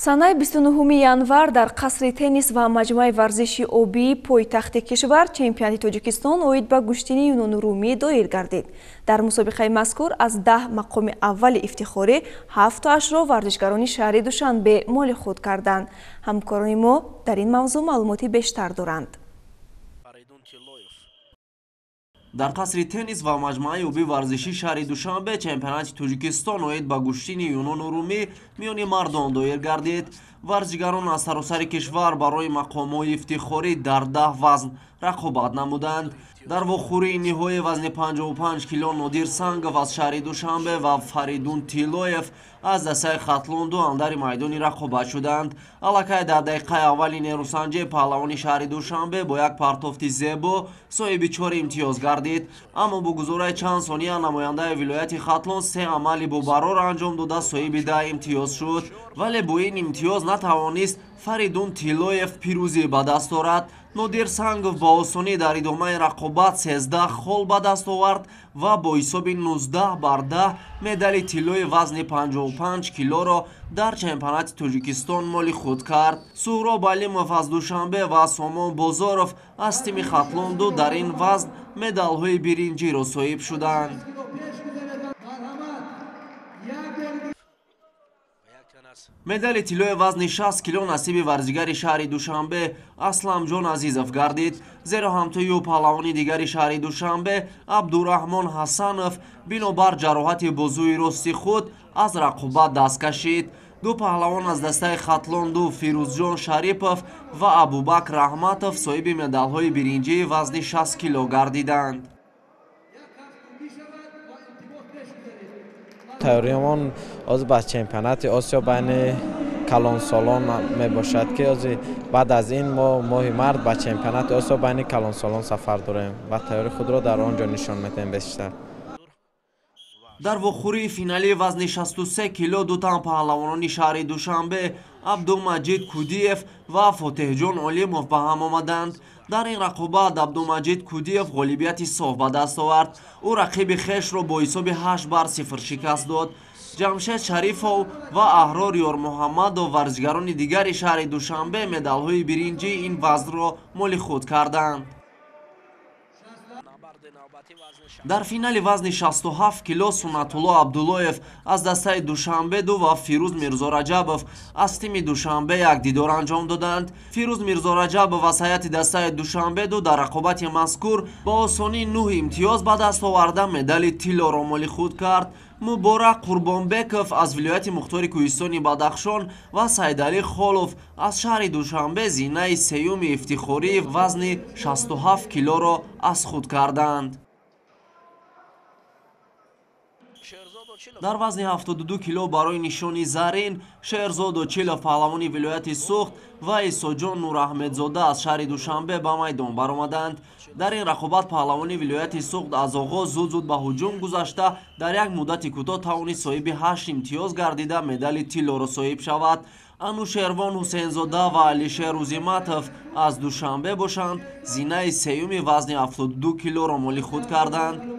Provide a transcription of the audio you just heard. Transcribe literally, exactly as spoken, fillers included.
санаи бисту нӯҳуми январ дар қасри теннис ва маҷмӯаи варзиши обии пойтахти кишвар чемпионати Тоҷикистон оид ба Гӯштини Юнонурумӣ доир гардид. Дар мусобиқаи мазкур аз даҳ мақоми аввали ифтихорӣ ҳафтаашро варзишгарони шаҳри Душанбе моли худ карданд. ҳамкорони мо дар ин мавзӯъ маълумоти бештар доранд. дар қасри теннис ва маҷмӯаи обии варзиши шаҳри Душанбе чемпионати Тоҷикистон оид ба Гӯштини Юнонурумӣ миёни мардон доир гардид. Варзишгарон аз саросари кишвар барои мақомҳои ифтихорӣ дар даҳ вазн рақобат намуданд. дар вохӯрии ниҳои вазни панҷоҳу панҷ кило Нодир Сангов аз шаҳри Душанбе ва Фаридун Тилоев аз дастаи Хатлонду андари майдони рақобат шуданд. Аллакай дар дақиқаи аввали нерӯсанҷӣ паҳлавони шаҳри Душанбе бо як партофти зебо соҳиби чор имтиёз гардид, аммо бо гузораи чанд сония намояндаи вилояти Хатлон се амали бобарор анҷом дода соҳиби даҳ имтиёз шуд, вале бо ин имтиёз натавонист Фаридун Тилоев пирӯзӣ ба даст орад. Нодир Сангов ба осонӣ дар идомаи рақобат сездаҳ хол ба даст овард ва бо ҳисоби нуздаҳ бар даҳ медали тиллои вазни панҷоҳу панҷ килоро дар чемпионати Тоҷикистон моли худ кард. Суҳроб Алимов аз Душанбе ва Сомон Бозоров аз тими Хатлонду дар ин вазн медалҳои биринҷиро соҳиб шуданд. медали тиллои вазни шаст кило насиби варзишгари шаҳри Душанбе Асламҷон Азизов гардид, зеро ҳамтои ӯ паҳлавони дигари шаҳри Душанбе Абдураҳмон Ҳасанов бинобар ҷароҳати бозуи рости худ аз рақобат даст кашид. ду паҳлавон аз дастаи Хатлонду Фирӯзҷон Шарипов ва Абубакр Раҳматов соҳиби медалҳои биринҷии вазни шаст кило гардиданд. тайёриямон оз ба чемпионати Осиё байни калонсолон мебошад ки ози баъд аз ин мо моҳи март ба чемпионати Осиё байни калонсолон сафар дорем ва тайёрии худро дар он ҷо нишон медиҳем бештар. дар вохӯрии финалии вазни шасту се кило ду тан паҳлавонони шаҳри Душанбе Абдумаҷид Кудиев ва Фотеҳҷон Олимов ба ҳам омаданд. дар ин рақобат Абдумаҷид Кудиев ғолибияти соф ба даст овард. ӯ рақиби хешро бо ҳисоби ҳашт бар сифр шикаст дод. Ҷамшед Шарифов ва Аҳрор Ёрмуҳаммадов варзишгарони дигари шаҳри Душанбе медалҳои биринҷии ин вазнро моли худ карданд. дар финали вазни шасту ҳафт кило Сунатулло Абдуллоев аз дастаи Душанбеду ва Фирӯз Мирзораҷабов аз тими Душанбе як дидор анҷом доданд. Фирӯз Мирзораҷабов аз ҳайати дастаи Душанбеду дар рақобати мазкур ба осонӣ нӯҳ имтиёз ба даст оварда медали тиллоро моли худ кард. Муборак Қурбонбеков аз вилояти Мухтори Кӯҳистони Бадахшон ва Сайдалӣ Холов аз шаҳри Душанбе зинаи сеюми ифтихории вазни шасту ҳафт килоро аз худ карданд. дар вазни ҳафтоду ду кило барои нишони зарин Шерзод Очилов паҳлавони вилояти Суғд ва Исоҷон Нураҳмедзода аз шаҳри Душанбе ба майдон баромаданд. дар ин рақобат паҳлавони вилояти Суғд аз оғоз зуд зуд ба ҳуҷум гузашта дар як муддати кӯтоҳ тавонист соҳиби ҳашт имтиёз гардида медали тиллоро соҳиб шавад. Анушервон Ҳусейнзода ва Алишер Узиматов аз Душанбе бошанд, зинаи сеюми вазни ҳафтоду ду килоро моли худ карданд.